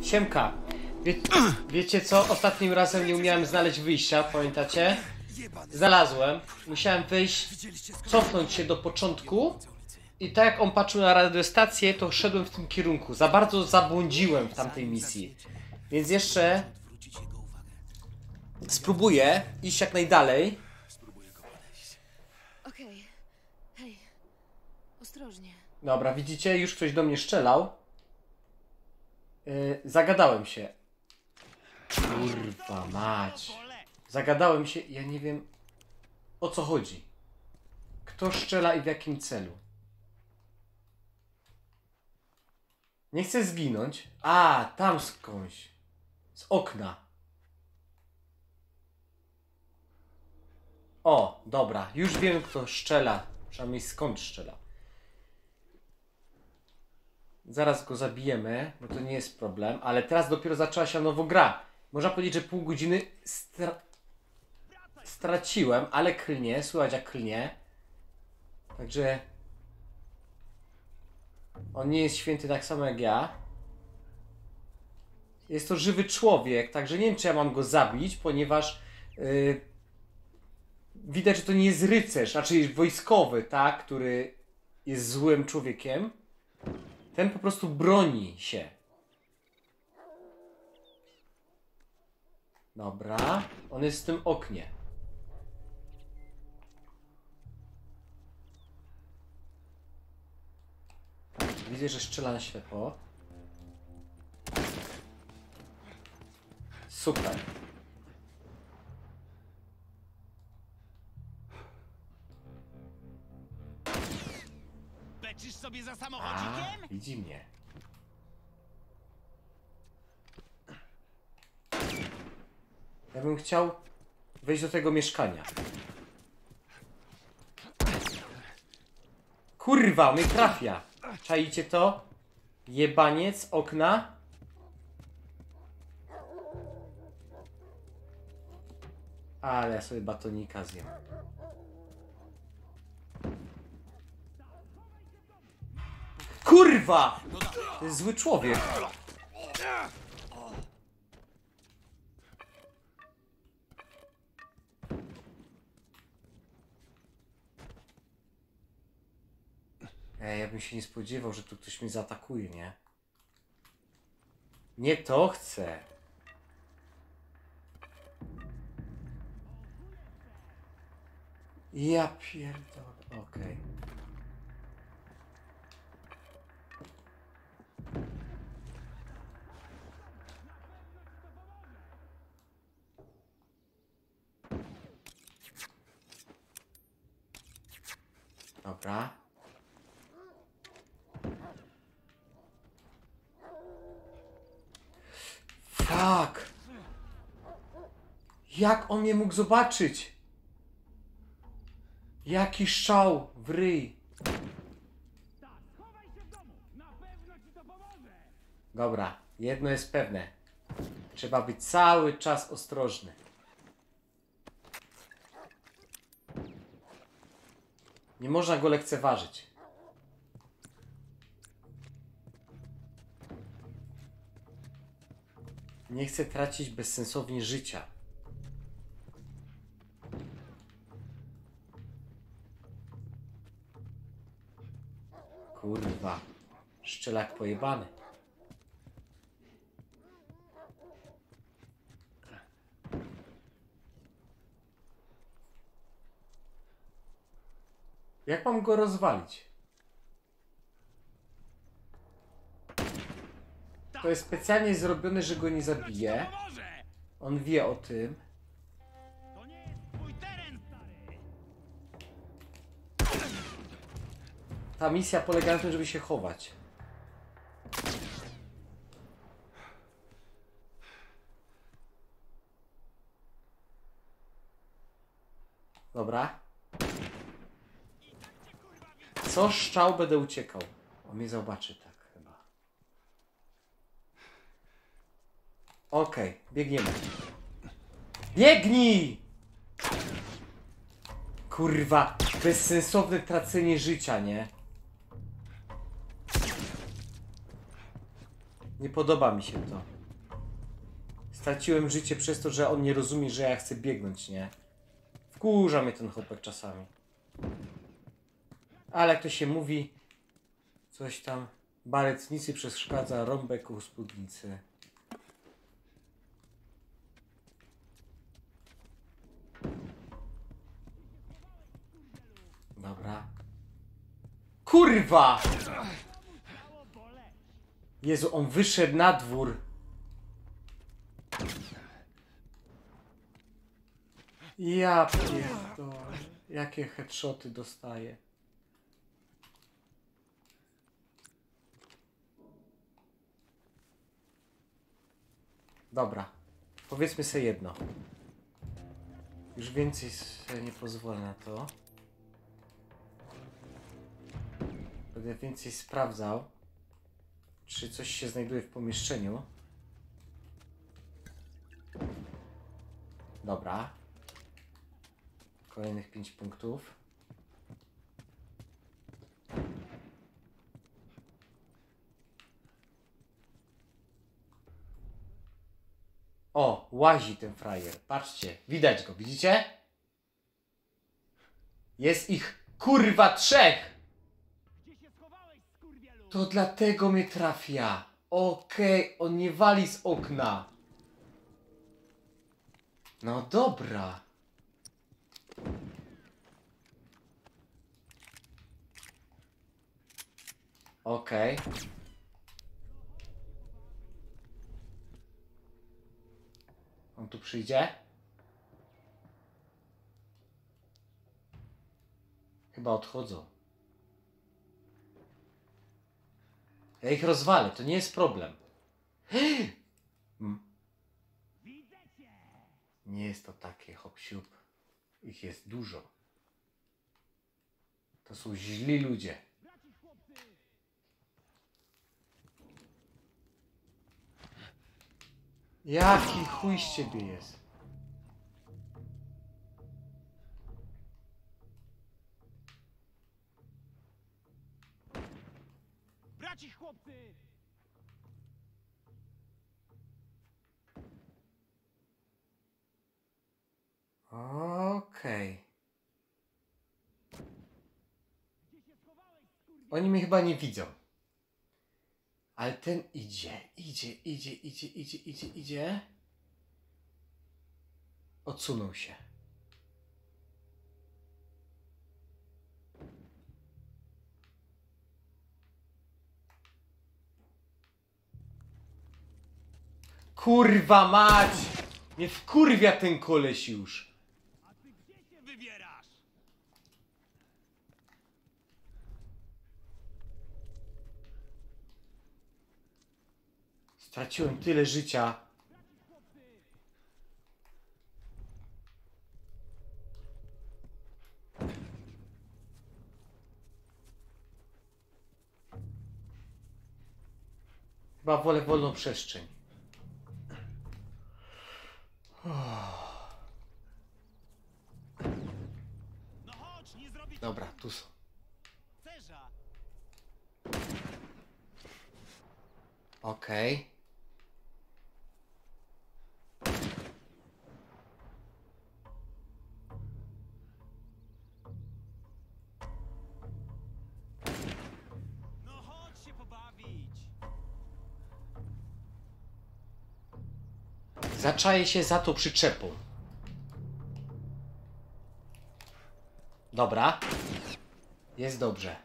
Siemka. Wiecie co? Ostatnim razem nie umiałem znaleźć wyjścia, pamiętacie? Znalazłem. Musiałem wyjść, cofnąć się do początku. I tak jak on patrzył na radiostację, to szedłem w tym kierunku. Za bardzo zabłądziłem w tamtej misji. Więc jeszcze spróbuję iść jak najdalej. Okej. Hej. Ostrożnie. Dobra, widzicie? Już ktoś do mnie strzelał. Zagadałem się. Kurwa mać. Zagadałem się, ja nie wiem o co chodzi. Kto strzela i w jakim celu? Nie chcę zginąć. A, tam skądś. Z okna. O, dobra. Już wiem kto strzela. Przynajmniej skąd strzela. Zaraz go zabijemy, bo to nie jest problem. Ale teraz dopiero zaczęła się nowo gra. Można powiedzieć, że pół godziny straciłem, ale klnie. Słychać jak klnie. Także... on nie jest święty tak samo jak ja. Jest to żywy człowiek, także nie wiem czy ja mam go zabić, ponieważ widać, że to nie jest rycerz, znaczy wojskowy, tak, który jest złym człowiekiem. Ten po prostu broni się. Dobra, on jest w tym oknie. Widzę, że strzela na ślepo. Super. Beczysz sobie za A, samochodzikiem? widzi mnie. Ja bym chciał wejść do tego mieszkania. Kurwa, mnie trafia. Czaicie to? Jebaniec, okna. Ale ja sobie batonika zjem. Kurwa! To jest zły człowiek. Ja bym się nie spodziewał, że tu ktoś mnie zaatakuje, nie? Nie to chcę. Ja pierdolę, okej. Dobra. Fuck! Jak on mnie mógł zobaczyć? Jaki szał w ryj. Dobra, jedno jest pewne. Trzeba być cały czas ostrożny. Nie można go lekceważyć. Nie chcę tracić bezsensownie życia. Kurwa. Szczelak pojebany. Jak mam go rozwalić? To jest specjalnie zrobione, że go nie zabije. On wie o tym. To nie jest twój teren, stary! Ta misja polega na tym, żeby się chować. Dobra. Co szczał, będę uciekał. On mnie zobaczy tak chyba. Okej, biegniemy. Biegnij! Kurwa, bezsensowne tracenie życia, nie? Nie podoba mi się to. Straciłem życie przez to, że on nie rozumie, że ja chcę biegnąć, nie? Wkurza mnie ten chłopak czasami. Ale jak to się mówi, coś tam, baletnicy przeszkadza rąbek u spódnicy. Dobra. Kurwa! Jezu, on wyszedł na dwór. Ja pierdolę. Jakie headshoty dostaję. Dobra. Powiedzmy sobie jedno. Już więcej sobie nie pozwolę na to. Będę więcej sprawdzał, czy coś się znajduje w pomieszczeniu. Dobra. Kolejnych 5 punktów. O, łazi ten frajer. Patrzcie, widać go, widzicie? Jest ich kurwa 3! Gdzie się schowałeś, skurwielu? To dlatego mnie trafia. Okej, on nie wali z okna. No dobra. Okej. On tu przyjdzie? Chyba odchodzą. Ja ich rozwalę, to nie jest problem. Widzę cię! Nie jest to takie hop-siup. Ich jest dużo. To są źli ludzie. Braci chłopcy! Jaki chuj z ciebie jest? Braci chłopcy! Okej. Gdzie się schowałeś, skurwielu? Oni mnie chyba nie widzą. Ale ten idzie. Odsunął się. Kurwa mać! Mnie wkurwia ten koleś już. A ty gdzie się wybierasz? Straciłem tyle życia. Braci chłopcy! Chyba wolę wolną przestrzeń. No chodź, nie zrobię ci Dobra, tu są. cerza! Okej. No chodź się pobawić! Zaczaję się za tą przyczepą. Dobra. Jest dobrze.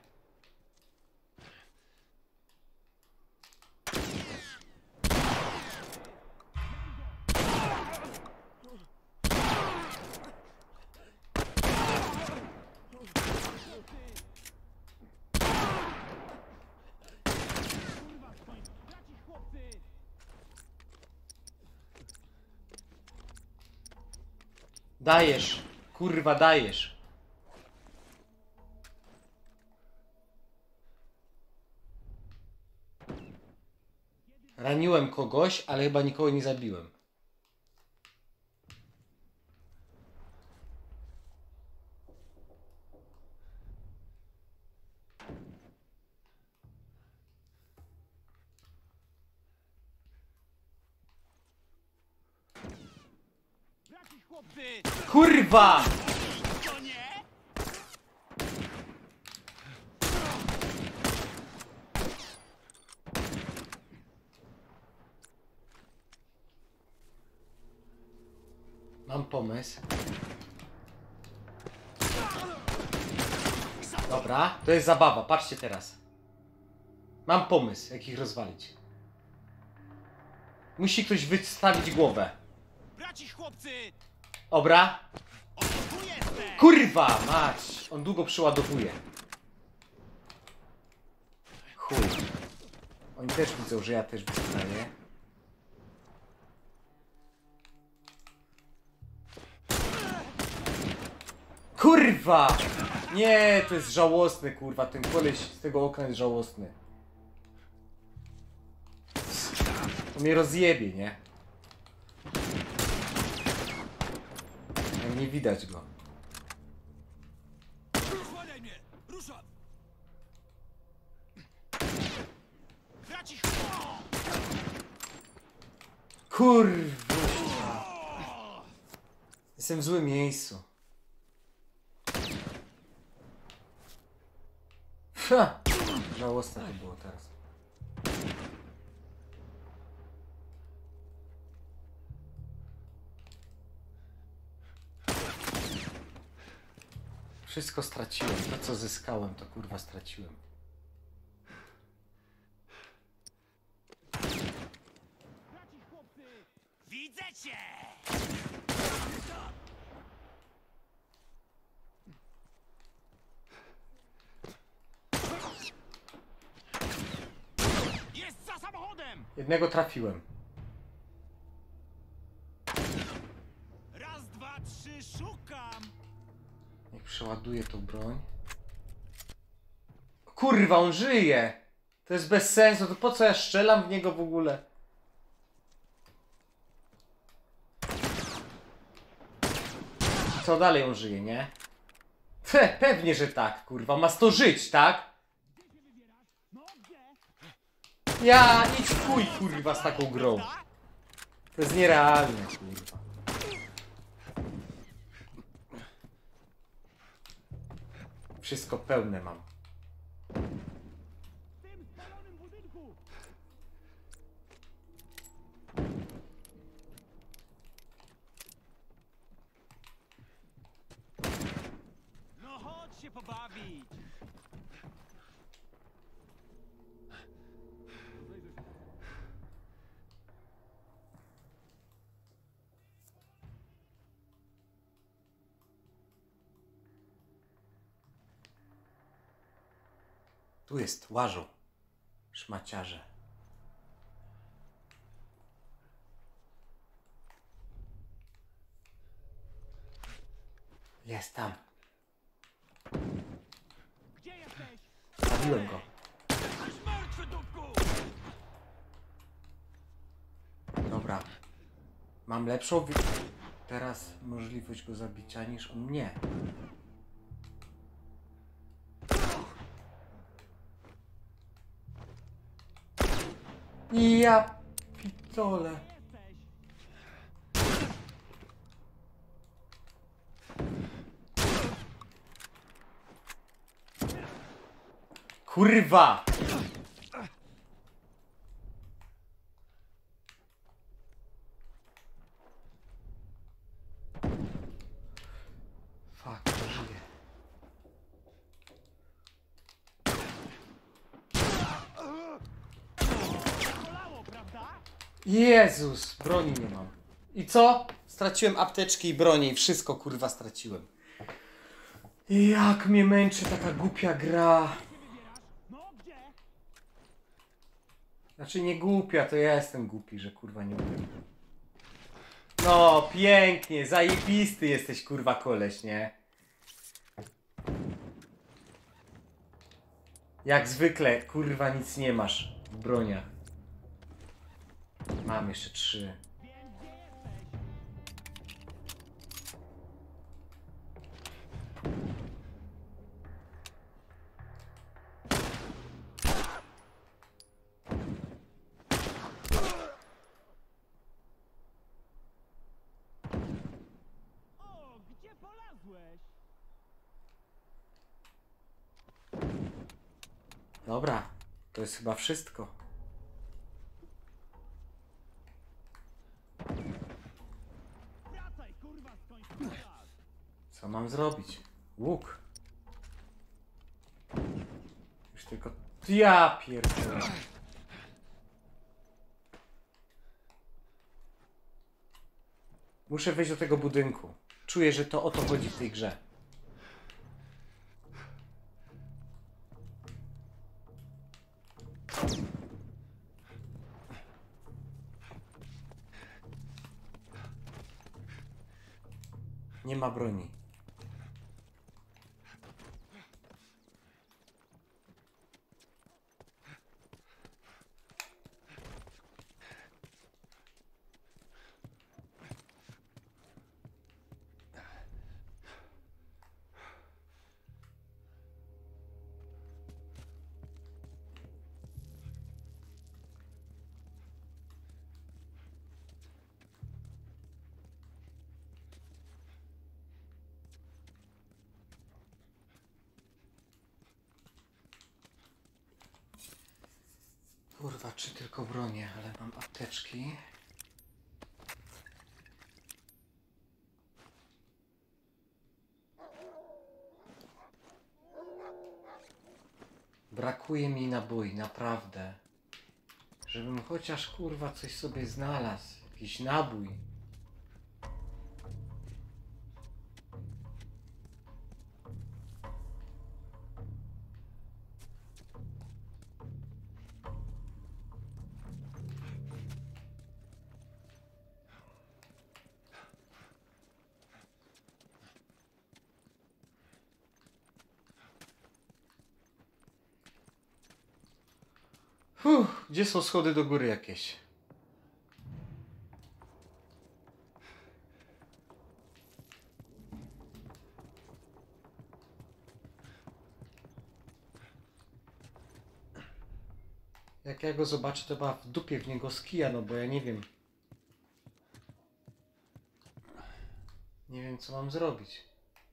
Kurwa, skończ! Braci chłopcy! Dajesz. Kurwa, dajesz. Raniłem kogoś, ale chyba nikogo nie zabiłem. chłopcy! Kurwa! To nie? Mam pomysł. Dobra, to jest zabawa, patrzcie teraz. Mam pomysł, jak ich rozwalić. Musi ktoś wystawić głowę. Braci chłopcy! Dobra. Oto tu jestem! Kurwa, mać! On długo przyładowuje. Chuj. Oni też widzą, że ja też wystaję. Kurwa! Nie, to jest żałosne, kurwa. Ten koleś z tego okna jest żałosny. To mnie rozjebie, nie? Nie widać go. Słaniaj mnie! Ruszam! Braci chłopcy! Kurwa. Jestem w złym miejscu. Ha! Żałosne to było teraz. Wszystko straciłem. To co zyskałem, to kurwa straciłem. Braci chłopcy! Widzę cię! Jest za samochodem! Jednego trafiłem. Raz, dwa, trzy, szukam! Niech przeładuje tą broń. Kurwa, on żyje! To jest bez sensu, to po co ja strzelam w niego w ogóle? Co dalej on żyje, nie? Pewnie, że tak, kurwa. Ma 100 żyć, tak? No gdzie? Ja idź w chuj, kurwa, z taką grą. To jest nierealne, kurwa. Wszystko pełne mam. W tym spalonym budynku! No chodź się pobawić! Tu jest, łażą. Szmaciarze. Jest tam. Gdzie jesteś? Zabiłem go. Jesteś martwy, dupku! Dobra. Mam lepszą teraz możliwość go zabicia niż on mnie. Ja pitole. Jesteś! Kurwa! Fuck, to żyje. Bolało, prawda? Jezus, broni nie mam. I co? Straciłem apteczki i broni i wszystko kurwa straciłem. Jak mnie męczy taka głupia gra. No gdzie? Znaczy nie głupia, to ja jestem głupi, że kurwa nie umiem. No, pięknie, zajebisty jesteś kurwa koleś, nie? Jak zwykle, kurwa nic nie masz w broniach. Mam jeszcze 3. Wiem, gdzie jesteś! Dobra, to jest chyba wszystko. Wracaj, kurwa, skończ strzelać! Co mam zrobić? Łuk. Już tylko... Ja pierdolę. Muszę wejść do tego budynku. Czuję, że to o to chodzi w tej grze. Nie ma broni. Kurwa, czy tylko bronię, ale mam apteczki. Brakuje mi naboi, naprawdę. Żebym chociaż kurwa coś sobie znalazł. Jakiś nabój. Gdzie są schody do góry jakieś? Jak ja go zobaczę, to chyba w dupie w niego z kija, no bo ja nie wiem. Nie wiem, co mam zrobić.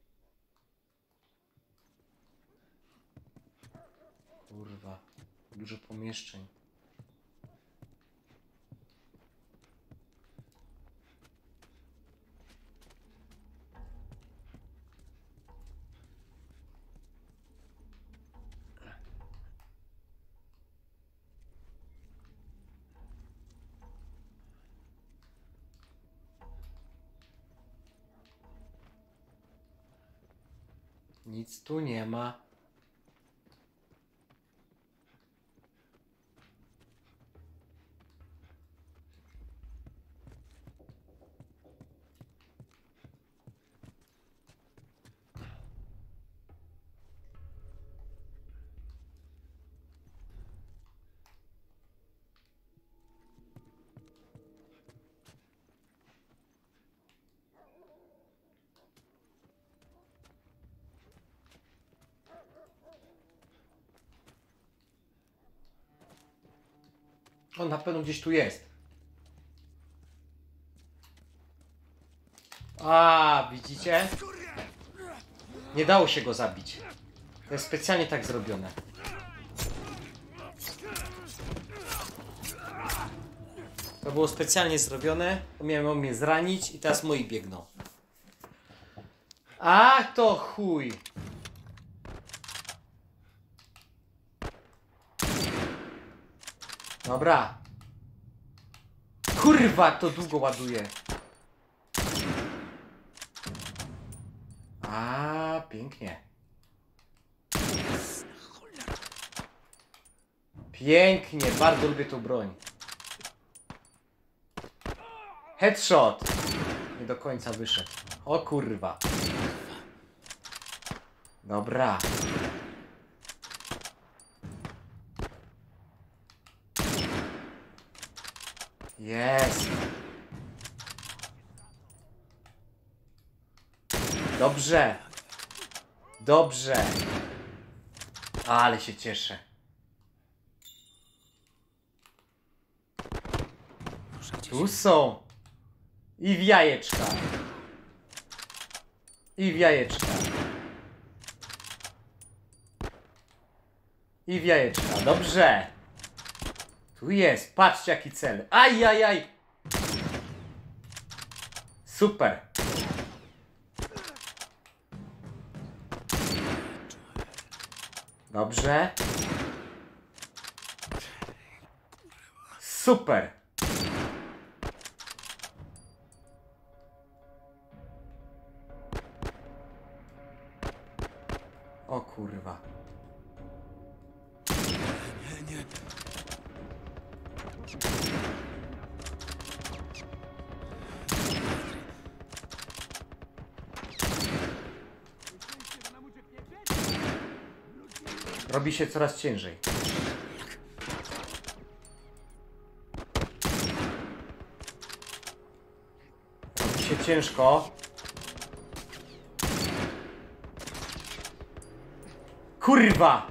Kurwa, dużo pomieszczeń. Nic tu nie ma. On na pewno gdzieś tu jest. A, widzicie? Nie dało się go zabić. To jest specjalnie tak zrobione. To było specjalnie zrobione. Miałem mnie zranić i teraz moi biegną. A, to chuj. Dobra. Kurwa, to długo ładuje. A, pięknie. Pięknie, bardzo lubię tą broń. Headshot. Nie do końca wyszedł. O kurwa. Dobra. Jest. Dobrze. Dobrze. Ale się cieszę. Tu są. I w jajeczka. I w jajeczka. I w jajeczka. Dobrze. Tu jest. Patrzcie jaki cel. Ajajaj. Super. Dobrze. Super. O kurwa. Nie. Robi się coraz ciężej. Robi się ciężko. Kurwa!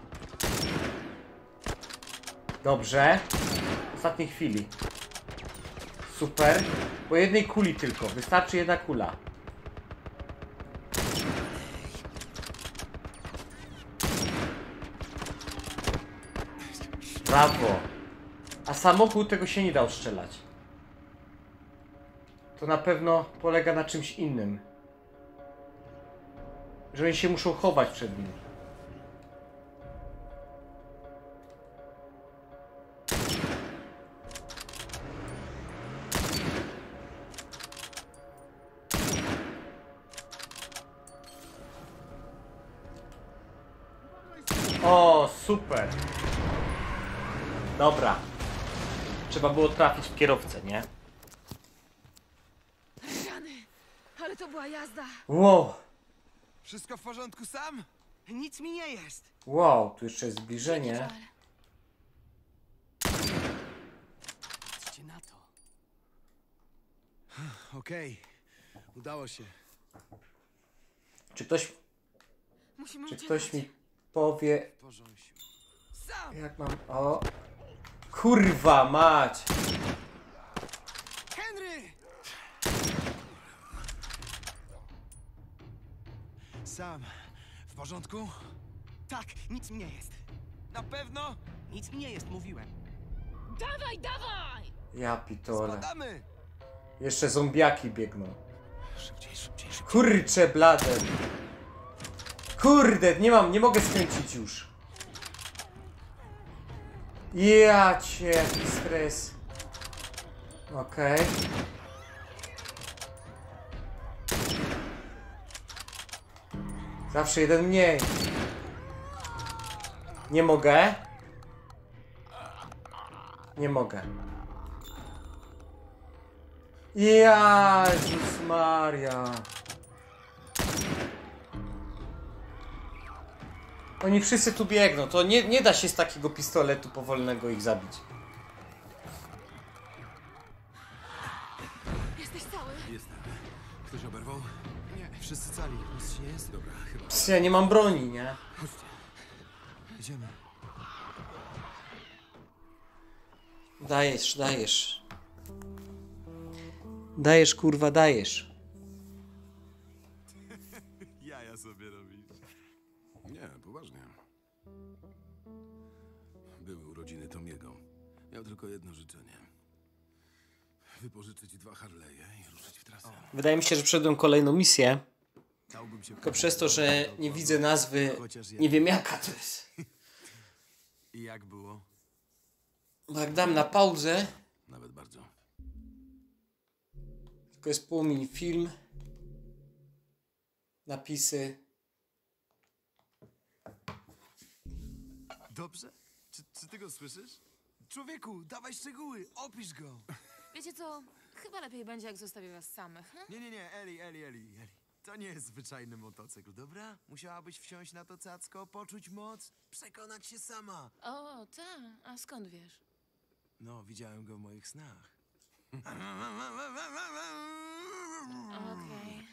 Dobrze. W ostatniej chwili. Super. Po jednej kuli tylko. Wystarczy jedna kula. Brawo. A samochód tego się nie da ostrzelać. To na pewno polega na czymś innym. Że oni się muszą chować przed nim. O, super. Dobra. Trzeba było trafić w kierowcę, nie? Rany! Ale to była jazda! Wow. Wszystko w porządku sam? Nic mi nie jest. Wow, tu jeszcze jest zbliżenie. Żal. Patrzcie na to. Okej. Udało się. Czy ktoś, Musimy czy uciekać. ktoś mi powie, Porząsiu. Sam! jak mam... O. Kurwa mać. Henry! Sam. W porządku? Tak, nic mi nie jest. Na pewno? Nic mi nie jest, mówiłem. Dawaj, dawaj! Ja pitole. Spadamy! Jeszcze zombiaki biegną. Szybciej. Kurcze blade. Kurde, nie mogę skręcić już. Ja cię, jaki stres. Okej. Zawsze jeden mniej. Nie mogę. Nie mogę. Jezus Maria. Oni wszyscy tu biegną. To nie da się z takiego pistoletu powolnego ich zabić. Jesteś cały? Jestem. Ktoś oberwał? Nie. Wszyscy cali. Nic ci nie jest? Dobra, chyba. Pst, ja nie mam broni, nie? Chodźcie. Idziemy. Dajesz. Dajesz, kurwa, dajesz. Jaja sobie robisz. Nie, poważnie. Były urodziny Tomiego. Miał tylko jedno życzenie. Wypożyczyć 2 Harley'e i ruszyć w trasę. Wydaje mi się, że przeszedłem kolejną misję. Dałbym się Tylko przez to, że nie widzę nazwy, nie wiem jaka to jest. I jak było? Bo jak dam na pauzę, Nawet bardzo. tylko jest pół film, napisy. Dobrze? Czy ty go słyszysz? Człowieku, dawaj szczegóły, opisz go. Wiecie co? Chyba lepiej będzie, jak zostawię was samych. Nie, Eli. To nie jest zwyczajny motocykl, dobra? Musiałabyś wsiąść na to cacko, poczuć moc, przekonać się sama. O, tak. A skąd wiesz? No, widziałem go w moich snach. Okej.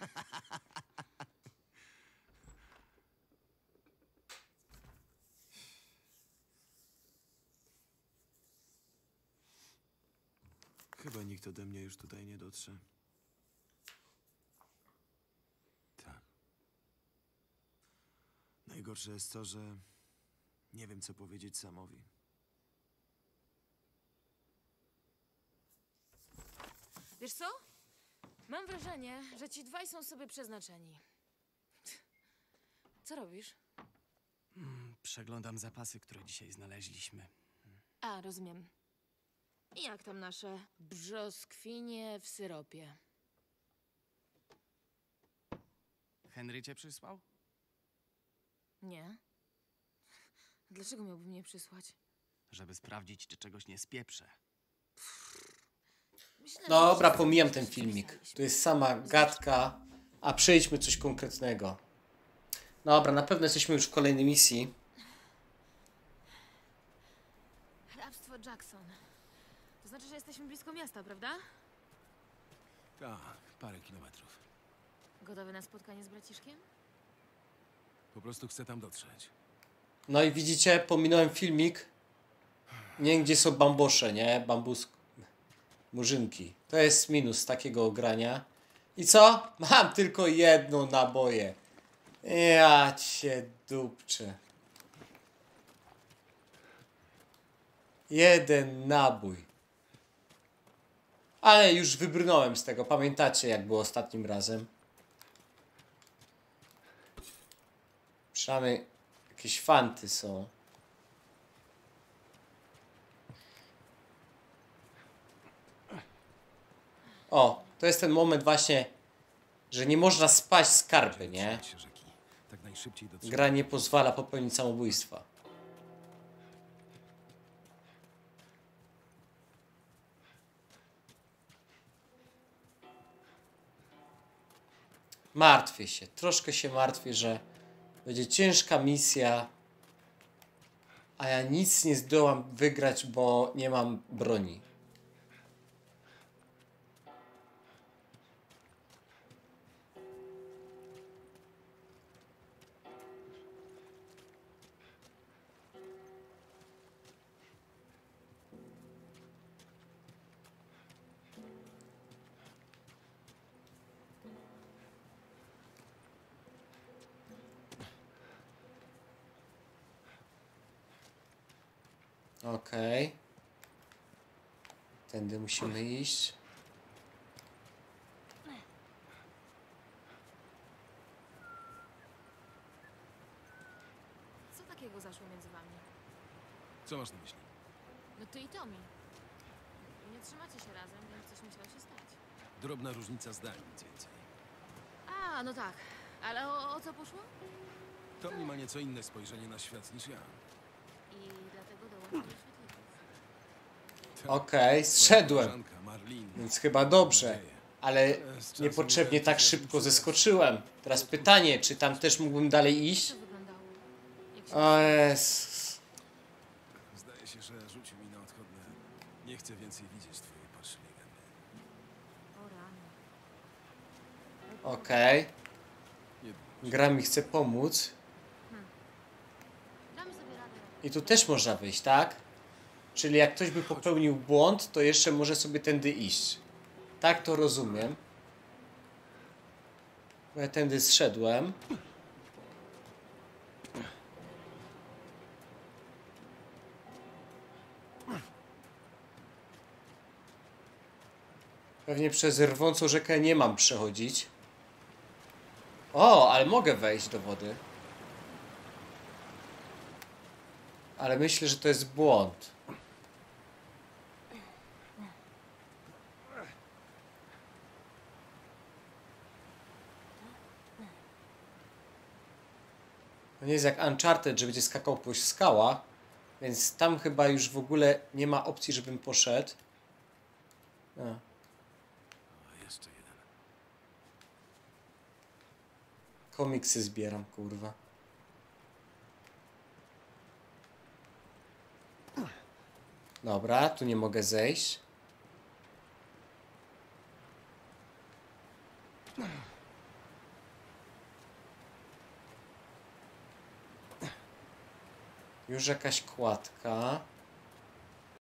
Chyba nikt ode mnie już tutaj nie dotrze. Tak. Najgorsze jest to, że Nie wiem, co powiedzieć Samowi. Wiesz co? Mam wrażenie, że ci dwaj są sobie przeznaczeni. Co robisz? Przeglądam zapasy, które dzisiaj znaleźliśmy. A, rozumiem. I jak tam nasze brzoskwinie w syropie? Henry cię przysłał? Nie. Dlaczego miałby mnie przysłać? Żeby sprawdzić, czy czegoś nie spieprzę. Myślę, że Dobra, wszyscy pomijam coś ten filmik. spisaliśmy. Tu jest sama gadka, a przejdźmy coś konkretnego. Dobra, na pewno jesteśmy już w kolejnej misji. Hrabstwo Jackson. To znaczy, że jesteśmy blisko miasta, prawda? Tak, parę kilometrów. Gotowy na spotkanie z braciszkiem? Po prostu chcę tam dotrzeć. No i widzicie, pominąłem filmik. Nie wiem, gdzie są bambosze, nie? Murzynki. To jest minus takiego grania. I co? Mam tylko jedną naboję. Ja cię dupczę. Jeden nabój. Ale już wybrnąłem z tego. Pamiętacie, jak było ostatnim razem? Przynajmniej jakieś fanty są. O, to jest ten moment właśnie, że nie można spaść z karpy, nie? Trzymać się rzeki. Tak najszybciej dotrzeć. Gra nie pozwala popełnić samobójstwa. Martwię się, troszkę się martwię, że będzie ciężka misja, a ja nic nie zdołam wygrać, bo nie mam broni. Okej. Tędy musimy iść. Co takiego zaszło między wami? Co masz na myśli? No ty i Tommy. Nie trzymacie się razem, więc coś musiało się stać. Drobna różnica zdań, nic więcej. A, no tak. Ale o co poszło? Tommy ma nieco inne spojrzenie na świat niż ja. I dlatego dołączył do świetlików. Okej, Twoja zszedłem. koleżanka, Marlene, Więc chyba dobrze. nadzieję. Ale Z czasem niepotrzebnie udaje tak ci się szybko odczuwać. zeskoczyłem. Teraz pytanie, czy tam też mógłbym dalej iść? To wyglądało. Jak się O Jezus. Zdaje się, że rzucił mi na odchodne. Nie chcę więcej widzieć twojej paszy legendy. O rany. Okej. Nie Gra mi chce pomóc. Damy sobie radę. I tu też można wyjść, tak? Czyli jak ktoś by popełnił błąd, to jeszcze może sobie tędy iść. Tak to rozumiem. Bo ja tędy zszedłem. Pewnie przez rwącą rzekę nie mam przechodzić. O, ale mogę wejść do wody. Ale myślę, że to jest błąd. To nie jest jak Uncharted, że będzie skakał po skałach. Więc tam chyba już w ogóle nie ma opcji, żebym poszedł. A. O, jeszcze jeden. Komiksy zbieram, kurwa. Dobra, tu nie mogę zejść. Już jakaś kładka.